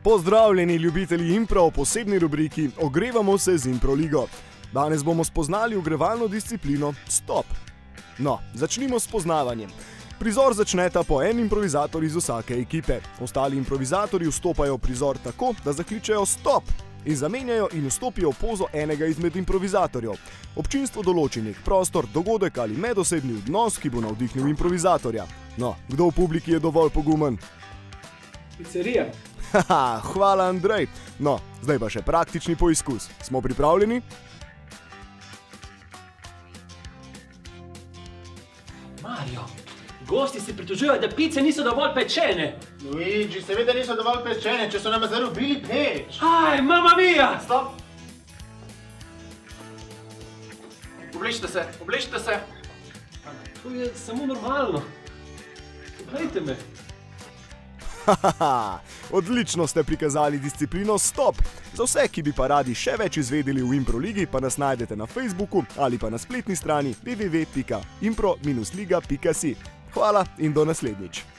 Pozdravljeni ljubitelji impro v posebni rubriki Ogrevamo se z Impro ligo. Danes bomo spoznali ogrevalno disciplino stop. No, začnimo s poznavanjem. Prizor začneta po en improvizator iz vsake ekipe. Ostali improvizatorji vstopajo v prizor tako, da zakličejo stop in zamenjajo in vstopijo v pozo enega izmed improvizatorjev. Občinstvo določi nek prostor, dogodek ali medosebni odnos, ki bo navdihnil improvizatorja. No, kdo v publiki je dovolj pogumen? Pizzerija. Haha, hvala Andrej. No, zdaj pa še praktični poizkus. Smo pripravljeni? Mario, gosti se pritožujejo, da pice niso dovolj pečene. Luigi, seveda niso dovolj pečene, če so nam zarubili peč. Aj, mamma mia! Stop! Obličite se. To je samo normalno. Poglejte me. Hahaha, odlično ste prikazali disciplino stop. Za vse, ki bi pa radi še več izvedeli v Impro ligi, pa nas najdete na Facebooku ali pa na spletni strani www.impro-liga.si. Hvala in do naslednjič.